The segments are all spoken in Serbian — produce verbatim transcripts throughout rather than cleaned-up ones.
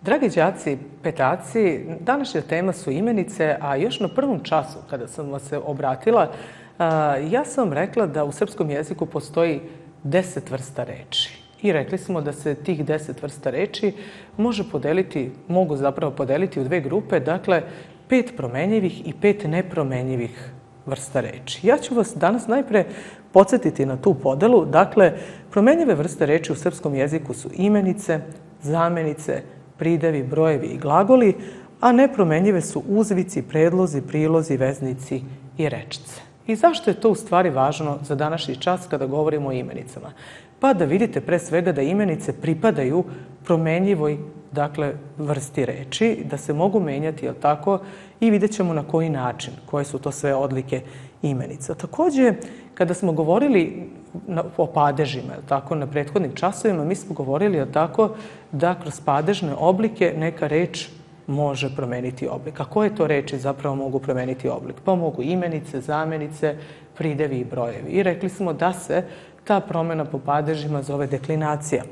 Dragi đaci, petaci, današnja tema su imenice, a još na prvom času kada sam vas se obratila, ja sam vam rekla da u srpskom jeziku postoji deset vrsta reči. I rekli smo da se tih deset vrsta reči može podeliti, mogu zapravo podeliti u dve grupe, dakle, pet promenjivih i pet nepromenjivih vrsta reči. Ja ću vas danas najpre podsjetiti na tu podelu. Dakle, promenjive vrste reči u srpskom jeziku su imenice, zamenice, pridevi, brojevi i glagoli, a nepromenjive su uzvici, predlozi, prilozi, veznici i rečice. I zašto je to u stvari važno za današnji čas kada govorimo o imenicama? Pa da vidite pre svega da imenice pripadaju promenjivoj, dakle, vrsti reči, da se mogu menjati, jel tako, i vidjet ćemo na koji način, koje su to sve odlike imenica. Takođe, kada smo govorili o padežima, jel tako, na prethodnim časovima, mi smo govorili, jel tako, da kroz padežne oblike neka reč može promeniti oblik. A koje to reči zapravo mogu promeniti oblik? Pa mogu imenice, zamenice, pridevi i brojevi. I rekli smo da se ta promena po padežima zove deklinacija.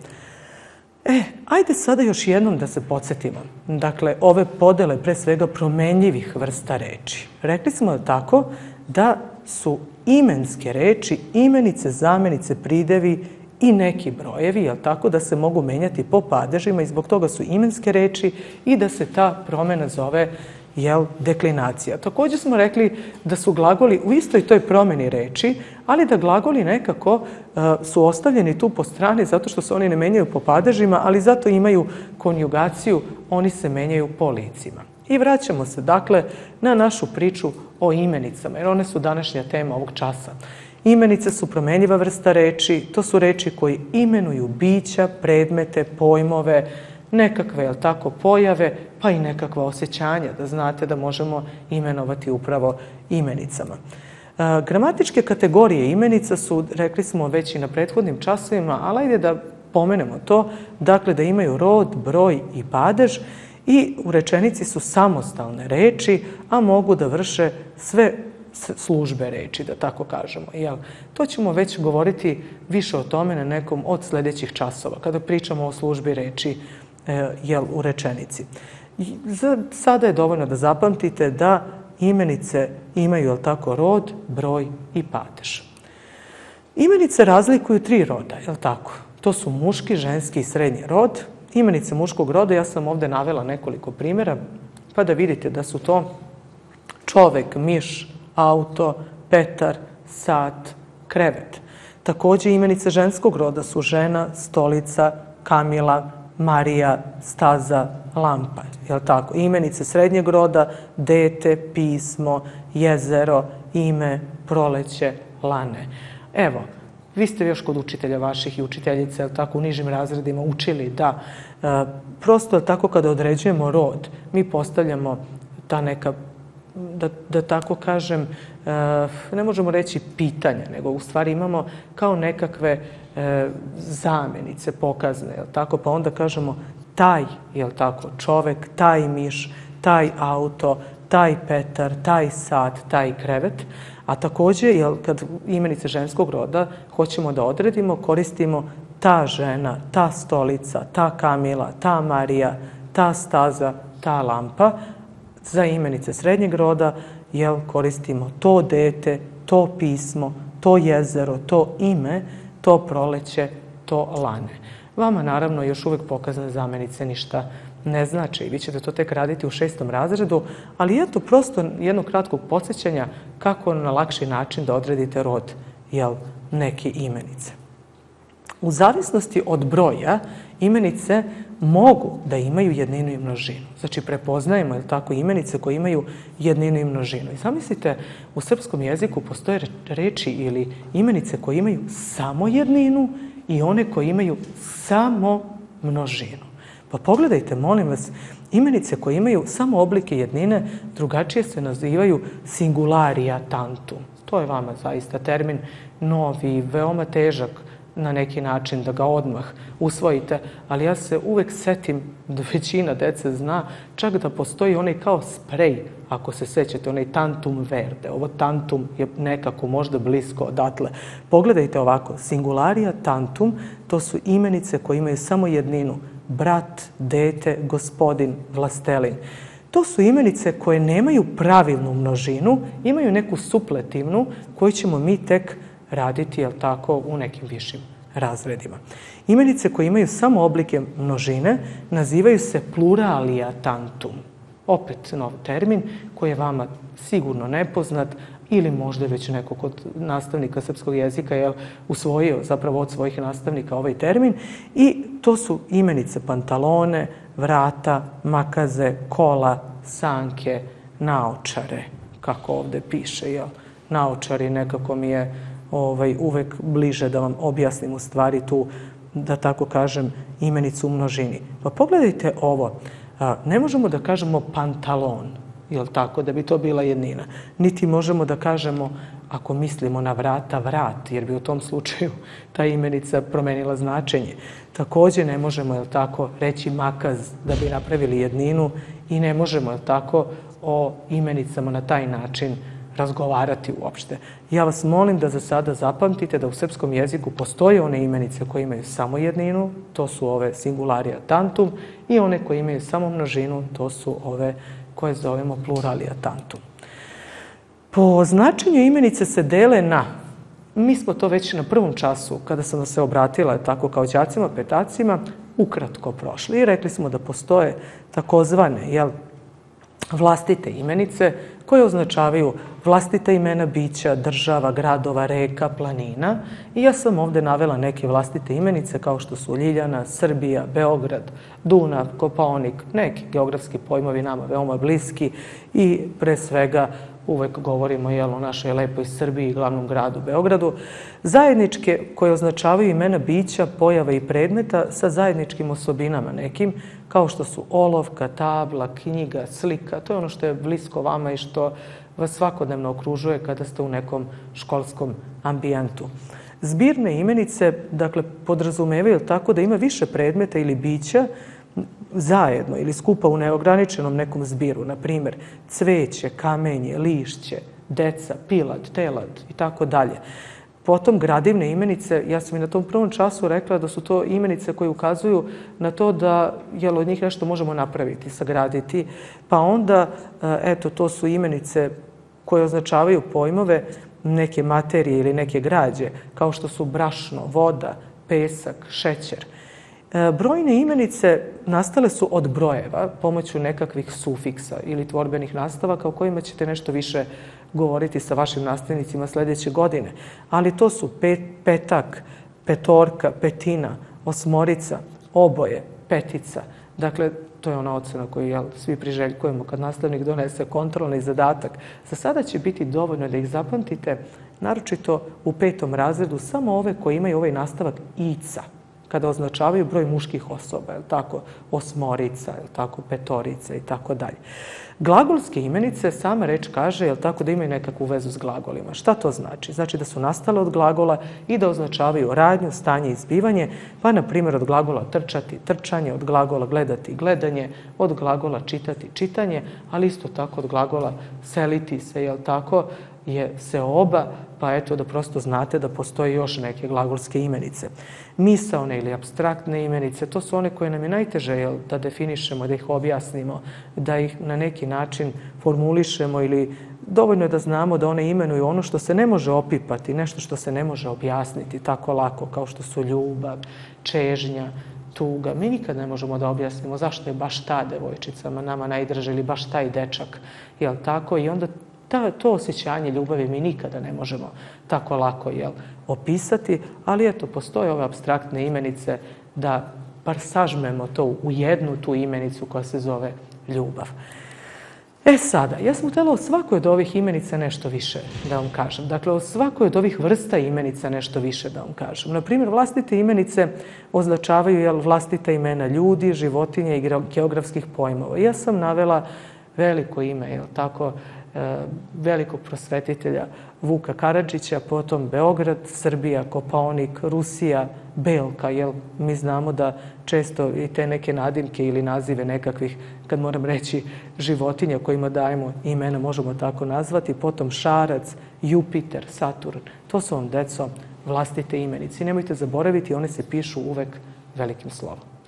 E, ajde sada još jednom da se podsjetimo. Dakle, ove podele pre svega promenjivih vrsta reči. Rekli smo da tako da su imenske reči, imenice, zamenice, pridevi i neki brojevi, jel tako, da se mogu menjati po padežima i zbog toga su imenske reči i da se ta promena zove, jel, deklinacija. Takođe smo rekli da su glagoli u istoj toj promeni reči, ali da glagoli nekako uh, su ostavljeni tu po strani zato što se oni ne menjaju po padežima, ali zato imaju konjugaciju, oni se menjaju po licima. I vraćamo se, dakle, na našu priču o imenicama, jer one su današnja tema ovog časa. Imenice su promenjiva vrsta reči, to su reči koji imenuju bića, predmete, pojmove, nekakve, jel tako, pojave, pa i nekakva osjećanja, da znate da možemo imenovati upravo imenicama. E, gramatičke kategorije imenica su, rekli smo već i na prethodnim časovima, ali ajde da pomenemo to, dakle da imaju rod, broj i padež i u rečenici su samostalne reči, a mogu da vrše sve službe reči, da tako kažemo. Jel? To ćemo već govoriti više o tome na nekom od sljedećih časova, kada pričamo o službi reči, jel, u rečenici. Za sada je dovoljno da zapamtite da imenice imaju, jel tako, rod, broj i padež. Imenice razlikuju tri roda, jel tako? To su muški, ženski i srednji rod. Imenice muškog roda, ja sam ovde navela nekoliko primjera, pa da vidite da su to čovek, miš, auto, Petar, sat, krevet. Takođe imenice ženskog roda su žena, stolica, Kamila, Marija, staza, lampa. Jel tako? Imenice srednjeg roda, dete, pismo, jezero, ime, proleće, lane. Evo, vi ste još kod učitelja vaših i učiteljice, jel tako, u nižim razredima učili da e, prosto, jel tako, kada određujemo rod, mi postavljamo ta neka, da, da tako kažem, e, ne možemo reći pitanja, nego u stvari imamo kao nekakve e, zamenice pokazne, jel tako, pa onda kažemo taj, jel tako, čovek, taj miš, taj auto, taj Petar, taj sat, taj krevet. A takođe, jel, kad imenice ženskog roda hoćemo da odredimo, koristimo ta žena, ta stolica, ta Kamila, ta Marija, ta staza, ta lampa. Za imenice srednjeg roda, jel, koristimo to dete, to pismo, to jezero, to ime, to proleće, to lane. Vama, naravno, još uvek pokazane zamenice ništa ne znači i vi ćete to tek raditi u šestom razredu, ali eto prosto jednog kratkog podsjećanja kako na lakši način da odredite rod, jel, neke imenice. U zavisnosti od broja, imenice mogu da imaju jedninu i množinu. Znači, prepoznajemo, jel tako, imenice koje imaju jedninu i množinu. I zamislite, u srpskom jeziku postoje reči ili imenice koje imaju samo jedninu i one koje imaju samo množinu. Pa pogledajte, molim vas, imenice koje imaju samo oblike jednine drugačije se nazivaju singularia tantum. To je vama zaista termin novi, veoma težak na neki način da ga odmah usvojite, ali ja se uvek setim da većina dece zna čak da postoji onaj kao sprej, ako se sećate, onaj tantum verde. Ovo tantum je nekako možda blisko odatle. Pogledajte ovako, singularia tantum, to su imenice koje imaju samo jedninu, brat, dete, gospodin, vlastelin. To su imenice koje nemaju pravilnu množinu, imaju neku supletivnu koju ćemo mi tek raditi, jel tako, u nekim višim razredima. Imenice koje imaju samo oblike množine nazivaju se pluralia tantum. Opet nov termin koji je vama sigurno nepoznat ili možda već neko kod nastavnika srpskog jezika je usvojio zapravo od svojih nastavnika ovaj termin. I to su imenice pantalone, vrata, makaze, kola, sanke, naočare, kako ovde piše, jel? Naočari nekako mi je ovaj, uvek bliže da vam objasnim u stvari tu, da tako kažem, imenicu u množini. Pa pogledajte ovo. Ne možemo da kažemo pantalon, jel tako, da bi to bila jednina. Niti možemo da kažemo, ako mislimo na vrata, vrat, jer bi u tom slučaju ta imenica promenila značenje. Takođe ne možemo, jel tako, reći makaz da bi napravili jedninu i ne možemo, jel tako, o imenicama na taj način razgovarati uopšte. Ja vas molim da za sada zapamtite da u srpskom jeziku postoje one imenice koje imaju samo jedninu, to su ove singularia tantum, i one koje imaju samo množinu, to su ove koje zovemo pluralia tantum. Po značenju imenice se dele na, mi smo to već na prvom času, kada sam se obratila tako kao đacima, petacima, ukratko prošli i rekli smo da postoje takozvane, jel, vlastite imenice koje označavaju vlastita imena bića, država, gradova, reka, planina. I ja sam ovde navela neke vlastite imenice kao što su Ljiljana, Srbija, Beograd, Dunav, Kopaonik, neki geografski pojmovi nama veoma bliski i pre svega uvek govorimo jel, o našoj lepoj Srbiji i glavnom gradu Beogradu. Zajedničke koje označavaju imena bića, pojava i predmeta sa zajedničkim osobinama nekim, kao što su olovka, tabla, knjiga, slika. To je ono što je blisko vama i što vas svakodnevno okružuje kada ste u nekom školskom ambijentu. Zbirne imenice, dakle, podrazumevaju tako da ima više predmeta ili bića zajedno ili skupa u neograničenom nekom zbiru, na primjer cveće, kamenje, lišće, deca, pilad, telad i tako dalje. Potom gradivne imenice, ja sam i na tom prvom času rekla da su to imenice koje ukazuju na to da jel, od njih nešto možemo napraviti, sagraditi, pa onda, eto, to su imenice koje označavaju pojmove neke materije ili neke građe, kao što su brašno, voda, pesak, šećer. Brojne imenice nastale su od brojeva pomoću nekakvih sufiksa ili tvorbenih nastavaka o kojima ćete nešto više govoriti sa vašim nastavnicima sledeće godine. Ali to su pet, petak, petorka, petina, osmorica, oboje, petica. Dakle, to je ona ocena koju jel, svi priželjkujemo kad nastavnik donese kontrolni zadatak. Za sada će biti dovoljno da ih zapamtite, naročito u petom razredu, samo ove koji imaju ovaj nastavak ica, kada označavaju broj muških osoba, je tako, osmorica, je tako, petorica i tako dalje. Glagolske imenice, sama reč kaže, je tako, da imaju nekakvu vezu s glagolima. Šta to znači? Znači da su nastale od glagola i da označavaju radnju, stanje i zbivanje, pa na primjer od glagola trčati, trčanje, od glagola gledati, gledanje, od glagola čitati, čitanje, ali isto tako od glagola seliti se, je tako, je seoba, pa eto da prosto znate da postoje još neke glagolske imenice. Misaone ili apstraktne imenice, to su one koje nam je najteže jel, da definišemo, da ih objasnimo, da ih na neki način formulišemo ili dovoljno je da znamo da one imenuju ono što se ne može opipati, nešto što se ne može objasniti tako lako kao što su ljubav, čežnja, tuga. Mi nikad ne možemo da objasnimo zašto je baš ta devojčicama nama najdraže ili baš taj dečak, jel tako? I onda Ta, to osjećanje ljubavi mi nikada ne možemo tako lako jel, opisati, ali eto, postoje ove apstraktne imenice da bar sažmemo to u jednu tu imenicu koja se zove ljubav. E sada, ja sam htjela o svakoj od ovih imenica nešto više da vam kažem. Dakle, o svakoj od ovih vrsta imenica nešto više da vam kažem. Naprimjer, vlastite imenice označavaju jel, vlastita imena ljudi, životinja i geografskih pojmova. Ja sam navela veliko ime, jel tako, velikog prosvetitelja Vuka Karadžića, potom Beograd, Srbija, Kopaonik, Rusija, Belka, jer mi znamo da često i te neke nadimke ili nazive nekakvih, kad moram reći, životinja kojima dajemo imena, možemo tako nazvati, potom Šarac, Jupiter, Saturn. To su vam, deco, vlastite imenice. I nemojte zaboraviti, one se pišu uvek velikim slovom.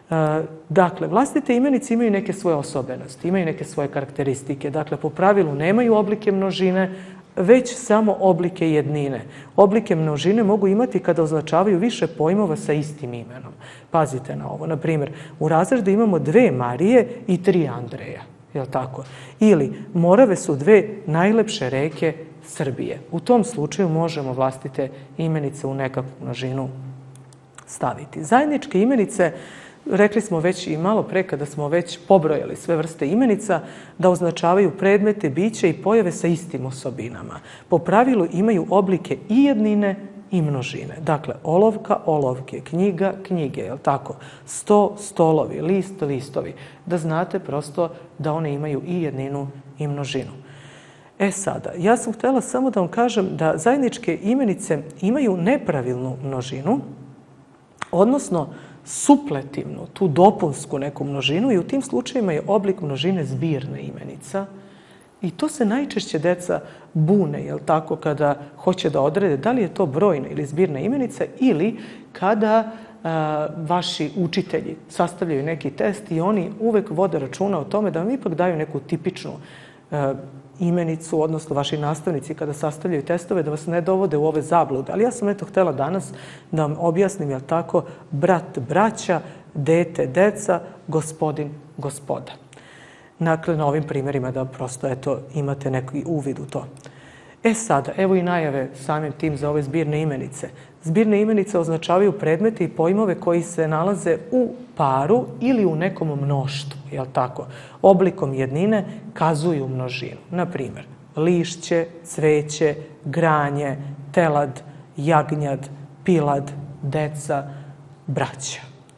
Dakle, vlastite imenice imaju neke svoje osobenosti, imaju neke svoje karakteristike. Dakle, po pravilu nemaju oblike množine, već samo oblike jednine. Oblike množine mogu imati kada označavaju više pojmova sa istim imenom. Pazite na ovo. Na primjer, u razredu imamo dve Marije i tri Andreja. Je li tako? Ili Morave su dve najlepše reke Srbije. U tom slučaju možemo vlastite imenice u nekakvu množinu staviti. Zajedničke imenice, rekli smo već i malo pre kada smo već pobrojali sve vrste imenica, da označavaju predmete, biće i pojave sa istim osobinama. Po pravilu imaju oblike i jednine i množine. Dakle, olovka, olovke, knjiga, knjige, je li tako? Sto, stolovi, list, listovi. Da znate prosto da one imaju i jedninu i množinu. E sada, ja sam htjela samo da vam kažem da zajedničke imenice imaju nepravilnu množinu, odnosno supletivnu, tu dopunsku neku množinu, i u tim slučajima je oblik množine zbirna imenica. I to se najčešće deca bune, jel tako, kada hoće da odrede da li je to brojna ili zbirna imenica, ili kada a, vaši učitelji sastavljaju neki test i oni uvek vode računa o tome da vam ipak daju neku tipičnu a, imenicu, odnosno vaši nastavnici kada sastavljaju testove, da vas ne dovode u ove zablude. Ali ja sam eto htjela danas da vam objasnim, jel tako, brat, braća, dete, deca, gospodin, gospoda. Dakle, na ovim primjerima da prosto eto, imate neki uvid u to. E sada, evo i najave samim tim za ove zbirne imenice. Zbirne imenice označavaju predmete i pojmove koji se nalaze u paru ili u nekom mnoštvu, jel tako? Oblikom jednine kazuju množinu. Na primjer, lišće, cveće, granje, telad, jagnjad, pilad, deca, braća.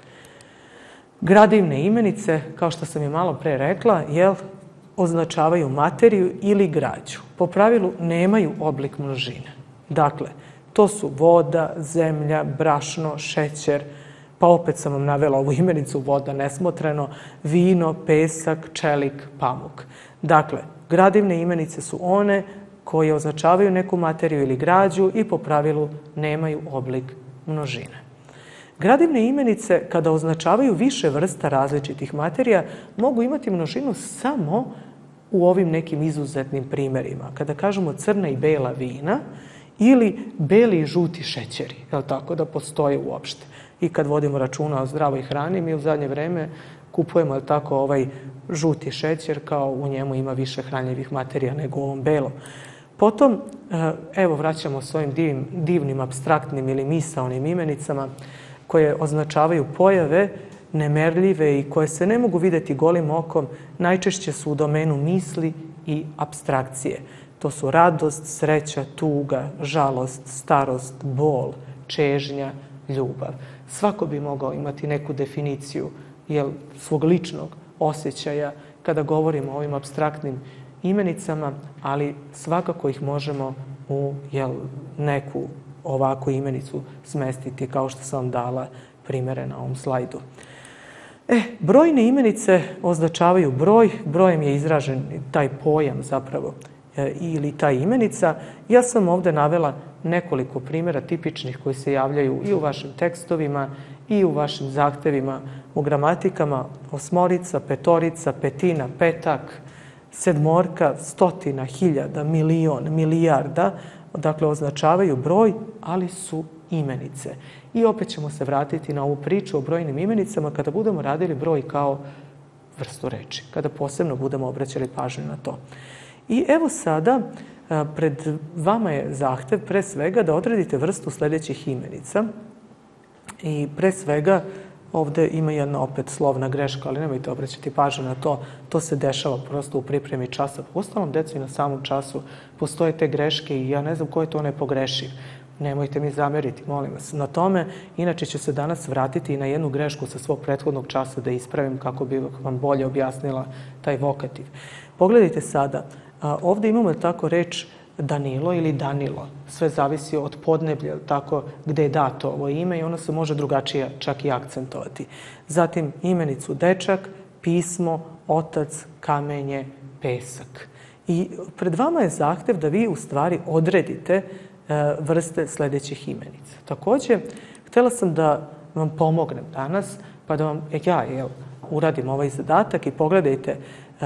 Gradivne imenice, kao što sam i malo pre rekla, jel, označavaju materiju ili građu. Po pravilu nemaju oblik množine. Dakle, to su voda, zemlja, brašno, šećer, pa opet sam vam navela ovu imenicu voda nesmotreno, vino, pesak, čelik, pamuk. Dakle, gradivne imenice su one koje označavaju neku materiju ili građu i po pravilu nemaju oblik množine. Gradivne imenice, kada označavaju više vrsta različitih materija, mogu imati množinu samo u ovim nekim izuzetnim primjerima. Kada kažemo crna i bela vina ili beli i žuti šećeri, je li tako, da postoje uopšte. I kad vodimo računa o zdravoj hrani, mi u zadnje vreme kupujemo, je li tako, ovaj žuti šećer, kao u njemu ima više hranjivih materija nego u ovom belom. Potom, evo, vraćamo s ovim divnim, divnim apstraktnim ili misaonim imenicama koje označavaju pojave nemerljive i koje se ne mogu vidjeti golim okom, najčešće su u domenu misli i apstrakcije. To su radost, sreća, tuga, žalost, starost, bol, čežnja, ljubav. Svako bi mogao imati neku definiciju, jel, svog ličnog osjećaja kada govorimo o ovim apstraktnim imenicama, ali svakako ih možemo u, jel, neku ovakvu imenicu smestiti, kao što sam vam dala primjere na ovom slajdu. E, brojne imenice označavaju broj, brojem je izražen taj pojam zapravo e, ili ta imenica. Ja sam ovdje navela nekoliko primjera tipičnih koji se javljaju i u vašim tekstovima i u vašim zahtevima u gramatikama. Osmorica, petorica, petina, petak, sedmorka, stotina, hiljada, milion, milijarda. Dakle, označavaju broj, ali su imenice. I opet ćemo se vratiti na ovu priču o brojnim imenicama kada budemo radili broj kao vrstu reči, kada posebno budemo obraćali pažnju na to. I evo sada, pred vama je zahtev pre svega da odredite vrstu sljedećih imenica. I pre svega, ovdje ima jedna opet slovna greška, ali nemojte obraćati pažnju na to. To se dešava prosto u pripremi časa. U ostalom, decu i na samom času postoje te greške i ja ne znam ko je to nepogrešiv. Nemojte mi zameriti, molim vas, na tome. Inače ću se danas vratiti i na jednu grešku sa svog prethodnog časa da ispravim kako bi vam bolje objasnila taj vokativ. Pogledajte sada, ovdje imamo tako reč Danilo ili Danilo. Sve zavisi od podneblja, tako, gde je dato ovo ime i ono se može drugačije čak i akcentovati. Zatim imenicu dečak, pismo, otac, kamenje, pesak. I pred vama je zahtev da vi u stvari odredite vrste sljedećih imenica. Također, htjela sam da vam pomognem danas, pa da vam ja jel, uradim ovaj zadatak i pogledajte,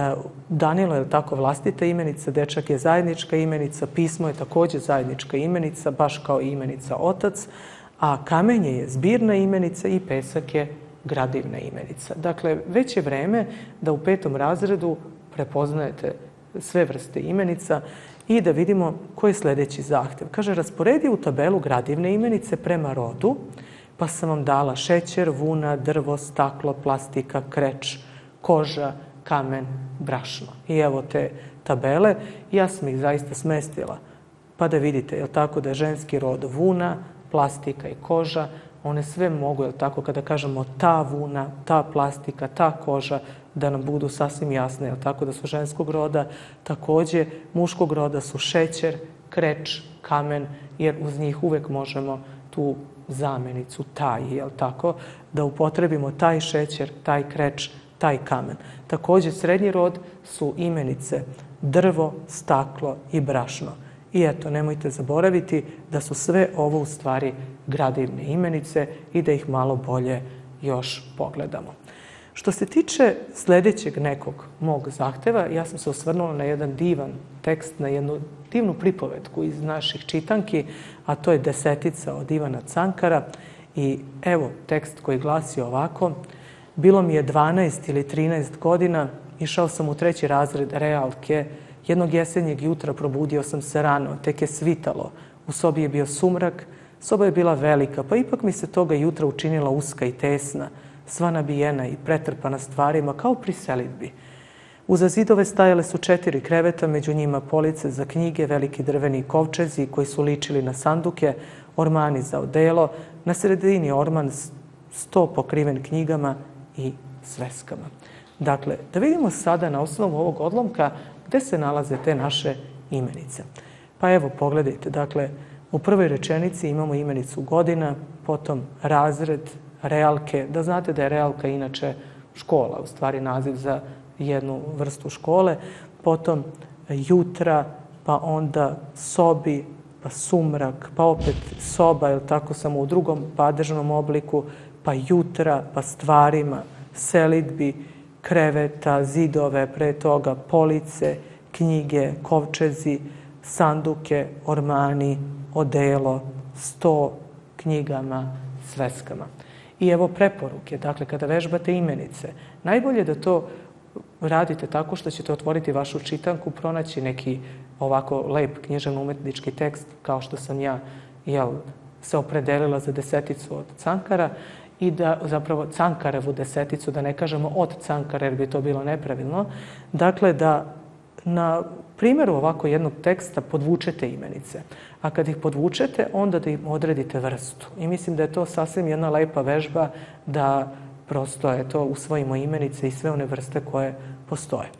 Danilo je tako vlastita imenica, dečak je zajednička imenica, pismo je također zajednička imenica, baš kao i imenica otac, a kamenje je zbirna imenica i pesak je gradivna imenica. Dakle, već je vreme da u petom razredu prepoznajete sve vrste imenica i da vidimo koji je sljedeći zahtjev. Kaže, rasporedi u tabelu gradivne imenice prema rodu, pa sam vam dala šećer, vuna, drvo, staklo, plastika, kreč, koža, kamen, brašno. I evo te tabele, ja sam ih zaista smestila. Pa da vidite, je li tako da je ženski rod vuna, plastika i koža, one sve mogu, je li tako, kada kažemo ta vuna, ta plastika, ta koža, da nam budu sasvim jasne, je li tako, da su ženskog roda. Također, muškog roda su šećer, kreč, kamen, jer uz njih uvek možemo tu zamenicu taj, je li tako, da upotrebimo taj šećer, taj kreč, taj kamen. Također, srednji rod su imenice drvo, staklo i brašno. I eto, nemojte zaboraviti da su sve ovo u stvari gradivne imenice i da ih malo bolje još pogledamo. Što se tiče sljedećeg nekog mog zahteva, ja sam se osvrnula na jedan divan tekst, na jednu divnu pripovetku iz naših čitanki, a to je Desetica od Ivana Cankara. I evo tekst koji glasi ovako. Bilo mi je dvanaest ili trinaest godina, išao sam u treći razred realke. Jednog jesenjeg jutra probudio sam se rano, tek je svitalo. U sobi je bio sumrak, soba je bila velika, pa ipak mi se toga jutra učinila uska i tesna, sva nabijena i pretrpana stvarima kao pri selidbi. Uza zidove stajale su četiri kreveta, među njima police za knjige, veliki drveni kovčezi koji su ličili na sanduke, ormani za odelo, na sredini orman sto pokriven knjigama i sveskama. Dakle, da vidimo sada na osnovu ovog odlomka gde se nalaze te naše imenice. Pa evo, pogledajte, dakle, u prvoj rečenici imamo imenicu godina, potom razred, realke. Da znate da je realka inače škola, u stvari naziv za jednu vrstu škole, potom jutra, pa onda sobi, pa sumrak, pa opet soba, jel tako, samo u drugom padežnom obliku, pa jutra, pa stvarima, selidbi, kreveta, zidove, pre toga police, knjige, kovčezi, sanduke, ormani, odelo, sto knjigama, sveskama. I evo preporuke, dakle, kada vežbate imenice, najbolje da to radite tako što ćete otvoriti vašu čitanku, pronaći neki ovako lep književno-umetnički tekst, kao što sam ja jel, se opredelila za Deseticu od Cankara, i da zapravo Cankarevu deseticu, da ne kažemo od Cankara, jer bi to bilo nepravilno. Dakle, da na primjeru ovako jednog teksta podvučete imenice. A kad ih podvučete, onda da im odredite vrstu. I mislim da je to sasvim jedna lepa vežba da prosto je to usvojimo imenice i sve one vrste koje postoje.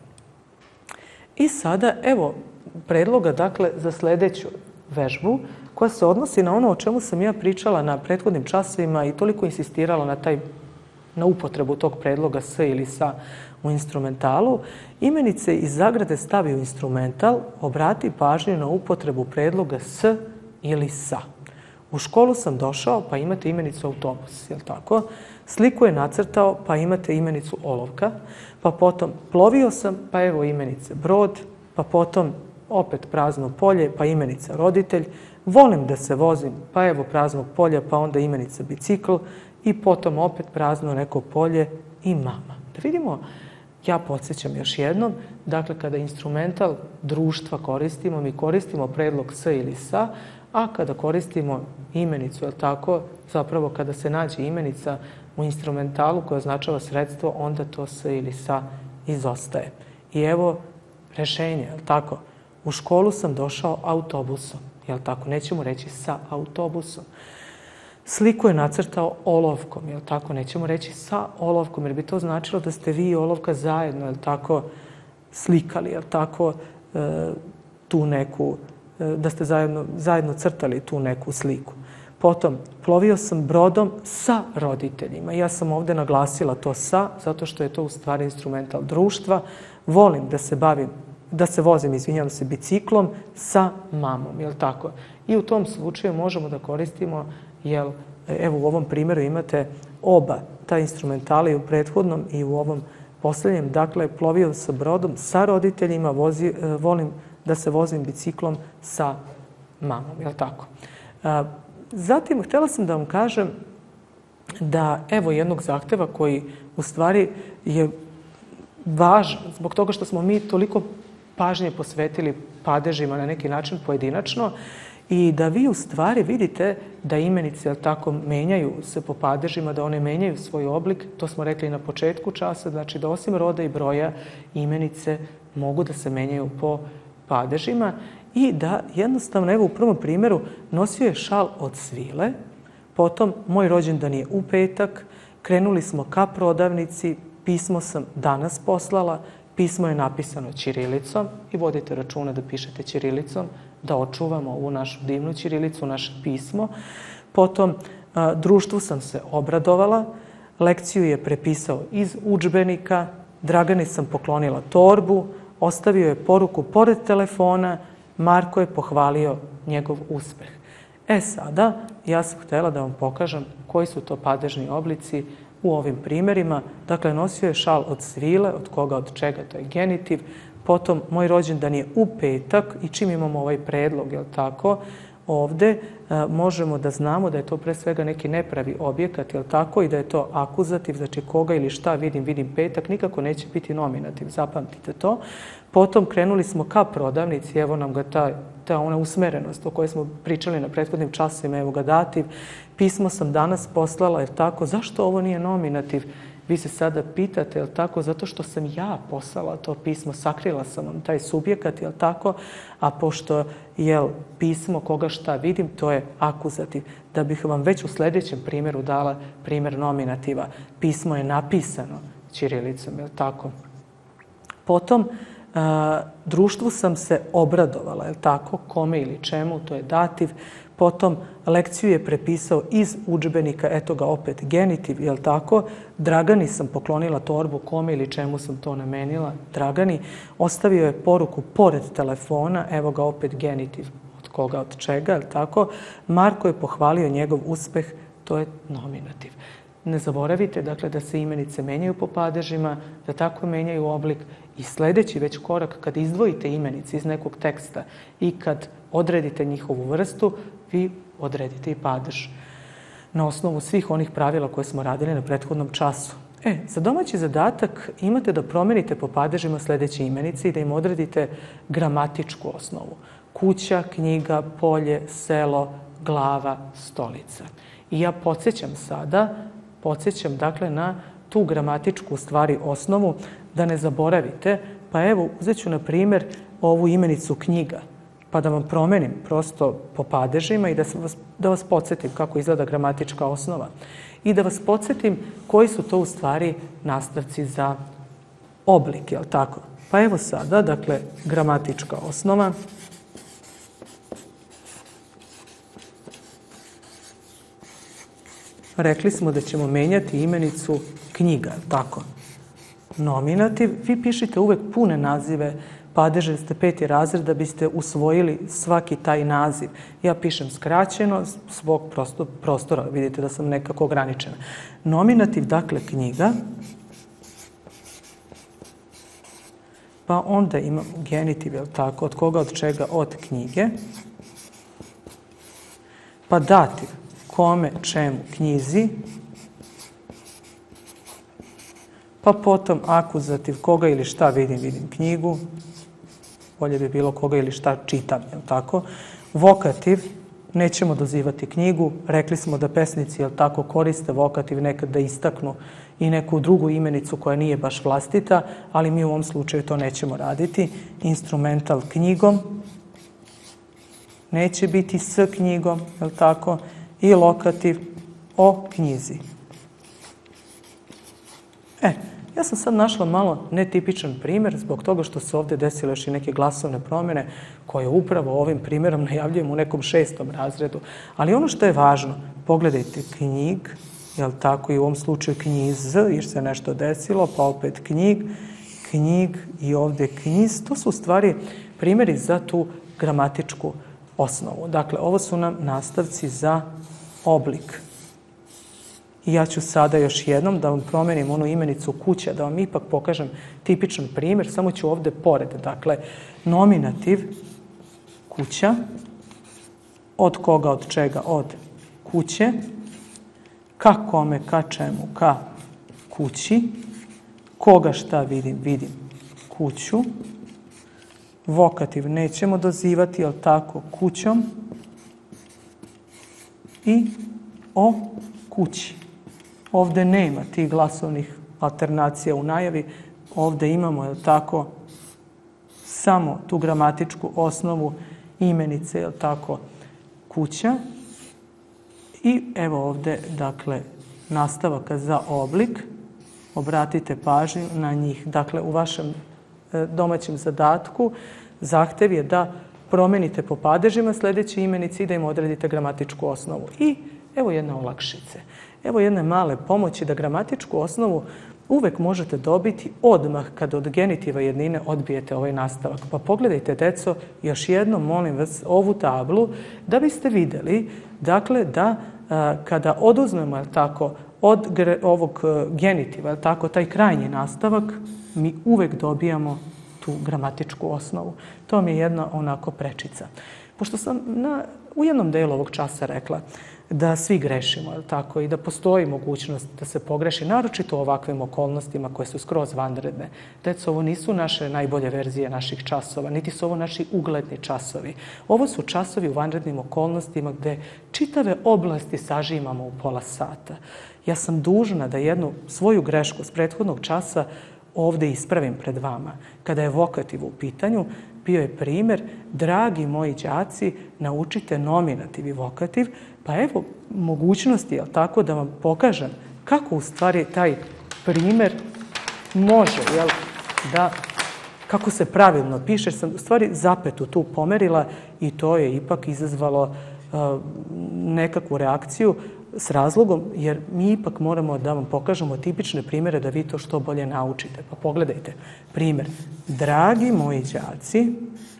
I sada, evo, predloga, dakle, za sljedeću vežbu, koja se odnosi na ono o čemu sam ja pričala na prethodnim časovima i toliko insistirala na, taj, na upotrebu tog predloga s ili sa u instrumentalu. Imenice iz zagrade stavi u instrumental, obrati pažnju na upotrebu predloga s ili sa. U školu sam došao, pa imate imenicu autobus, je li tako? Sliku je nacrtao, pa imate imenicu olovka, pa potom plovio sam, pa evo imenice brod, pa potom opet prazno polje, pa imenica roditelj. Volim da se vozim, pa evo praznog polja, pa onda imenica bicikl i potom opet prazno neko polje i mama. Da vidimo, ja podsjećam još jednom, dakle kada instrumental društva koristimo, mi koristimo predlog s ili sa, a kada koristimo imenicu, je tako, zapravo kada se nađe imenica u instrumentalu koja označava sredstvo, onda to s ili sa izostaje. I evo rešenje, je tako? U školu sam došao autobusom, je tako? Nećemo reći sa autobusom. Sliku je nacrtao olovkom, je tako? Nećemo reći sa olovkom, jer bi to značilo da ste vi i olovka zajedno, je tako, slikali, je tako, tu neku, da ste zajedno, zajedno crtali tu neku sliku. Potom, plovio sam brodom sa roditeljima. Ja sam ovdje naglasila to sa, zato što je to u stvari instrumental društva. Volim da se bavim, da se vozim, izvinjavam se, biciklom sa mamom, je li tako? I u tom slučaju možemo da koristimo jel, evo u ovom primjeru imate oba ta instrumentala i u prethodnom i u ovom posljednjem. Dakle, plovio sa brodom, sa roditeljima, vozi, volim da se vozim biciklom sa mamom, je li tako? Zatim, htjela sam da vam kažem da evo jednog zahteva koji u stvari je važan zbog toga što smo mi toliko pažnje posvetili padežima na neki način pojedinačno i da vi u stvari vidite da imenice, jel tako, menjaju se po padežima, da one menjaju svoj oblik. To smo rekli na početku časa, znači da osim roda i broja imenice mogu da se menjaju po padežima i da jednostavno, evo u prvom primjeru, nosio je šal od svile, potom moj rođendan je u petak, krenuli smo ka prodavnici, pismo sam danas poslala, pismo je napisano ćirilicom i vodite računa da pišete ćirilicom, da očuvamo ovu našu divnu ćirilicu, naše pismo. Potom, društvu sam se obradovala, lekciju je prepisao iz udžbenika, Dragani sam poklonila torbu, ostavio je poruku pored telefona, Marko je pohvalio njegov uspeh. E sada, ja sam htjela da vam pokažem koji su to padežni oblici u ovim primjerima. Dakle, nosio je šal od svile, od koga, od čega, to je genitiv. Potom, moj rođendan je u petak i čim imamo ovaj predlog, jel tako, ovde možemo da znamo da je to pre svega neki nepravi objekat, jel tako, i da je to akuzativ, znači koga ili šta vidim, vidim petak, nikako neće biti nominativ, zapamtite to. Potom krenuli smo ka prodavnici, evo nam ga ta, ta ona usmerenost o kojoj smo pričali na prethodnim časima, evo ga dativ. Pismo sam danas poslala, jer tako, zašto ovo nije nominativ? Vi se sada pitate, jel tako, zato što sam ja poslala to pismo, sakrila sam vam taj subjekat, jel tako, a pošto je pismo koga šta vidim, to je akuzativ. Da bih vam već u sljedećem primjeru dala primjer nominativa. Pismo je napisano ćirilicom, jel tako. Potom, društvu sam se obradovala, jel tako, kome ili čemu, to je dativ. Potom lekciju je prepisao iz udžbenika, eto ga opet genitiv, jel tako. Dragani sam poklonila torbu, kome ili čemu sam to namenila, Dragani. Ostavio je poruku pored telefona, evo ga opet genitiv, od koga, od čega, jel tako. Marko je pohvalio njegov uspeh, to je nominativ. Ne zaboravite, dakle, da se imenice menjaju po padežima, da tako menjaju oblik i sljedeći već korak, kad izdvojite imenice iz nekog teksta i kad odredite njihovu vrstu, vi odredite i padež na osnovu svih onih pravila koje smo radili na prethodnom času. E, za domaći zadatak imate da promenite po padežima sljedeće imenice i da im odredite gramatičku osnovu. Kuća, knjiga, polje, selo, glava, stolica. I ja podsjećam sada, podsjećam dakle na tu gramatičku stvari osnovu, da ne zaboravite. Pa evo, uzet ću na primjer ovu imenicu knjiga, pa da vam promenim prosto po padežima i da vas, da vas podsjetim kako izgleda gramatička osnova. I da vas podsjetim koji su to u stvari nastavci za oblik, jel tako? Pa evo sada, dakle, gramatička osnova. Rekli smo da ćemo menjati imenicu knjiga, tako? Nominativ, vi pišite uvek pune nazive padeže, ste peti razred da biste usvojili svaki taj naziv. Ja pišem skraćeno svog prostora, vidite da sam nekako ograničena. Nominativ, dakle, knjiga. Pa onda imam genitiv, jel tako, od koga, od čega, od knjige. Pa dativ, kome, čemu, knjizi. Pa potom akuzativ, koga ili šta vidim, vidim knjigu. Bolje bi bilo koga ili šta čitam, jel tako? Vokativ, nećemo dozivati knjigu. Rekli smo da pesnici, jel tako, koriste vokativ nekad da istaknu i neku drugu imenicu koja nije baš vlastita, ali mi u ovom slučaju to nećemo raditi. Instrumental knjigom. Neće biti s knjigom, jel tako? I lokativ o knjizi. E, ja sam sad našla malo netipičan primjer zbog toga što se ovdje desile još i neke glasovne promjene koje upravo ovim primjerom najavljujem u nekom šestom razredu. Ali ono što je važno, pogledajte knjig, jel tako, i u ovom slučaju knjiz, jer se nešto desilo, pa opet knjig, knjig i ovdje knjiz. To su u stvari primjeri za tu gramatičku osnovu. Dakle, ovo su nam nastavci za oblik. I ja ću sada još jednom da vam promenim onu imenicu kuća, da vam ipak pokažem tipičan primjer. Samo ću ovde pored, dakle, nominativ kuća, od koga, od čega, od kuće, ka kome, ka čemu, ka kući, koga šta vidim, vidim kuću, vokativ nećemo dozivati, jel tako, kućom i o kući. Ovde nema tih glasovnih alternacija u najavi, ovde imamo, jel tako, samo tu gramatičku osnovu imenice, jel tako, kuća. I evo ovde, dakle, nastavaka za oblik. Obratite pažnju na njih. Dakle, u vašem domaćem zadatku zahtev je da promenite po padežima sledeće imenice i da im odredite gramatičku osnovu. I evo jedne olakšice. Evo jedne male pomoći da gramatičku osnovu uvek možete dobiti odmah kad od genitiva jednine odbijete ovaj nastavak. Pa pogledajte, deco, još jednom molim vas ovu tablu da biste videli, dakle, da a, kada oduzmemo, jel tako, od ovog genitiva, jel tako, taj krajnji nastavak, mi uvek dobijamo tu gramatičku osnovu. To mi je jedna onako prečica. Pošto sam na, u jednom delu ovog časa rekla da svi grešimo, jel tako, i da postoji mogućnost da se pogreši, naročito u ovakvim okolnostima koje su skroz vanredne. Deco, ovo nisu naše najbolje verzije naših časova, niti su ovo naši ugledni časovi. Ovo su časovi u vanrednim okolnostima gde čitave oblasti sažimamo u pola sata. Ja sam dužna da jednu svoju grešku s prethodnog časa ovde ispravim pred vama. Kada je vokativ u pitanju, bio je primer, dragi moji đaci, naučite nominativ i vokativ, pa evo mogućnosti, jel tako, da vam pokažem kako u stvari taj primer može, jel, da, kako se pravilno piše. Sam u stvari zapetu tu pomerila i to je ipak izazvalo uh, nekakvu reakciju s razlogom, jer mi ipak moramo da vam pokažemo tipične primere da vi to što bolje naučite. Pa pogledajte, primer. Dragi moji đaci,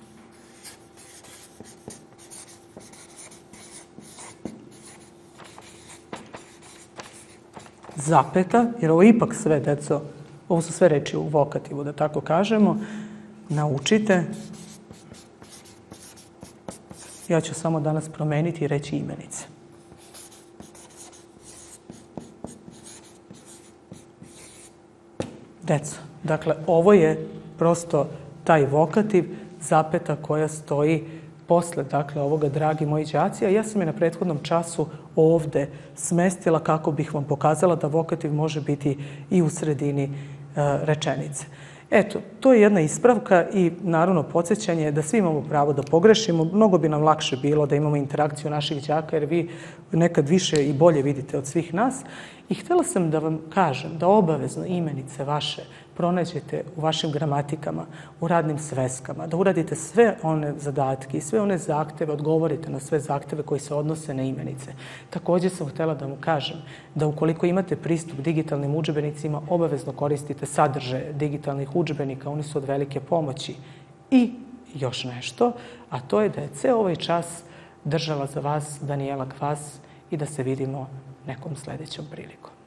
zapeta, jer ovo ipak sve, deco, ovo su sve reči u vokativu, da tako kažemo, naučite. Ja ću samo danas promeniti i reći imenice. Deco, dakle, ovo je prosto taj vokativ, zapeta koja stoji posle, dakle, ovoga, dragi moji đaci, a ja sam je na prethodnom času ovde smestila kako bih vam pokazala da vokativ može biti i u sredini e, rečenice. Eto, to je jedna ispravka i naravno podsjećanje da svi imamo pravo da pogrešimo. Mnogo bi nam lakše bilo da imamo interakciju naših đaka, jer vi nekad više i bolje vidite od svih nas. I htjela sam da vam kažem da obavezno imenice vaše pronađete u vašim gramatikama, u radnim sveskama, da uradite sve one zadatke i sve one zahteve, odgovorite na sve zahteve koji se odnose na imenice. Također sam htjela da vam kažem da ukoliko imate pristup digitalnim udžbenicima, obavezno koristite sadržaje digitalnih udžbenika, oni su od velike pomoći. I još nešto, a to je da je ceo ovaj čas držala za vas Danijela Kvas i da se vidimo nekom sledećom prilikom.